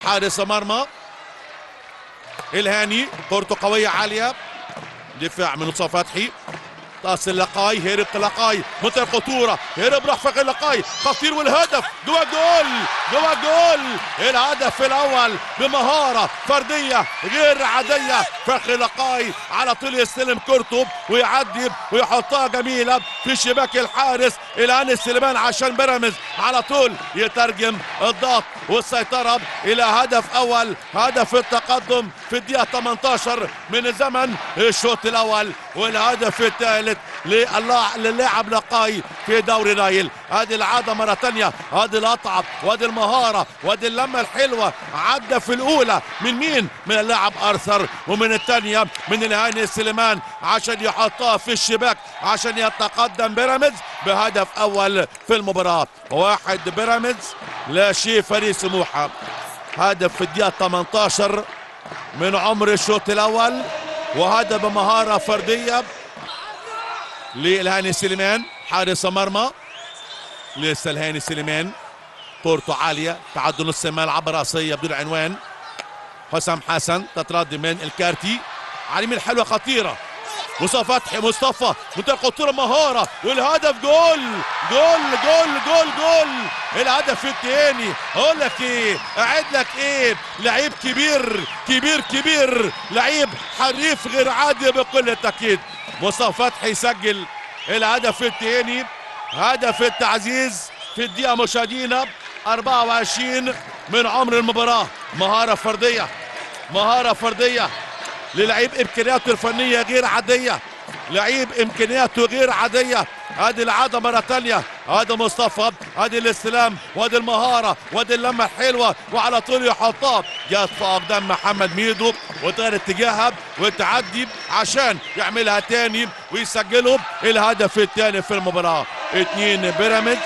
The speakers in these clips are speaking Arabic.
حارس مرمى الهاني، كورته قوية عالية، دفاع من مصطفى فتحي، تصل لقاي، هرب لقاي، منتهى الخطورة، هرب راح فخر لقاي، خطير والهدف جوا جول، جوا جول، الهدف الأول بمهارة فردية غير عادية، فخر لقاي على طول يستلم كورته ويعدي ويحطها جميلة في شباك الحارس الهاني سليمان عشان بيراميدز على طول يترجم الضغط والسيطرة إلى هدف أول، هدف التقدم في الدقيقة 18 من زمن الشوط الأول، والهدف الثالث للاعب لقاي في دوري نايل. هذه العادة مرة ثانية، هذه القطعة وهذه المهارة وهذه اللمة الحلوة، عدى في الأولى من مين؟ من اللاعب أرثر، ومن الثانية من الهاني سليمان عشان يحطها في الشباك عشان يتقدم بيراميدز بهدف أول في المباراة. 1 بيراميدز لا شيء فريق سموحة. هدف في الدقيقة 18 من عمر الشوط الأول، وهذا بمهارة فردية للهاني سليمان حارس مرمى. لسه الهاني سليمان كورته عالية، تعدي نص الملعب راسية بدون عنوان، حسام حسن تتردد من الكارتي على اليمين، حلوة خطيرة، مصطفى فتحي، مصطفى منتهى الخطورة، مهارة والهدف، جول جول جول جول جول، الهدف الثاني. اقول لك ايه، اعد لك ايه، لعيب كبير كبير كبير، لعيب حريف غير عادي بكل تأكيد. مصطفى فتحي يسجل الهدف الثاني، هدف التعزيز في الدقيقة مشاهدينا 24 من عمر المباراة. مهارة فردية، مهارة فردية للعيب امكانياته الفنيه غير عاديه، لعيب امكانياته غير عاديه. هذه العاده مره ثانيه، هذا مصطفى، هذه الاستلام وهذه المهاره وهذه اللمه الحلوه، وعلى طول يحطها، جت في اقدام محمد ميدو وتغير اتجاهها وتعدي عشان يعملها تاني ويسجلوا الهدف الثاني في المباراه. 2 بيراميدز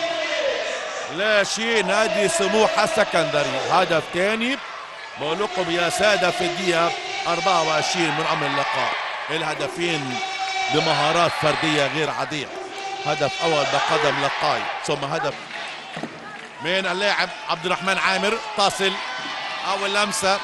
لا شيء نادي سموحه السكندري. هدف ثاني بقول لكم يا ساده في الدقيقه 24 من عمر اللقاء، الهدفين بمهارات فرديه غير عاديه. هدف اول بقدم لقاي، ثم هدف من اللاعب عبد الرحمن عامر، تصل اول لمسه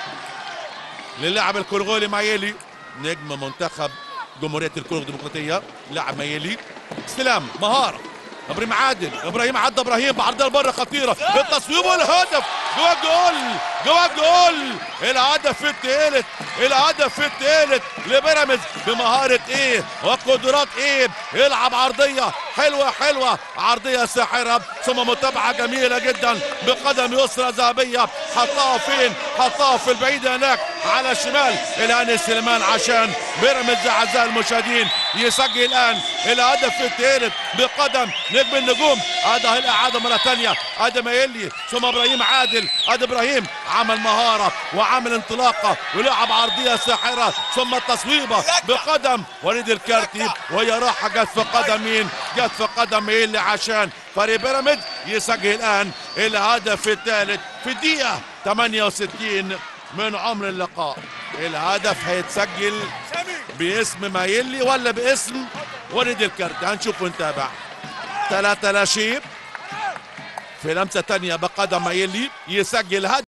للاعب الكونغولي مايلي، نجم منتخب جمهوريه الكونغو الديمقراطيه، لاعب مايلي، استلام مهاره، ابراهيم عادل، ابراهيم عدى، ابراهيم بعرضها لبره خطيره، التصويب والهدف، جوا جول، جوا جول، الهدف الثالث، الهدف الثالث لبيراميدز بمهاره ايه وقدرات ايه، يلعب عرضيه حلوه حلوه، عرضيه ساحره، ثم متابعه جميله جدا بقدم يسرى ذهبيه، حطها فين؟ حطها في البعيد هناك على الشمال الهاني سليمان عشان بيراميدز اعزائي المشاهدين يسجل الان الهدف الثالث بقدم نجم النجوم. هذا الاعاده مره ثانيه، ادي مايلي ثم ابراهيم عادل، ادي ابراهيم عمل مهاره وعمل انطلاقه ولعب عرضيه ساحره، ثم تصويبه بقدم وليد الكارتي، وهي راحه جت في قدم مين؟ جت في قدم مايلي عشان فريق بيراميدز يسجل الان الهدف الثالث في الدقيقه 68 من عمر اللقاء. الهدف هيتسجل باسم مايلي ولا باسم وليد الكارتي؟ هنشوف ونتابع. 3 لا شيء في لمسه ثانيه بقدم مايلي يسجل هدف.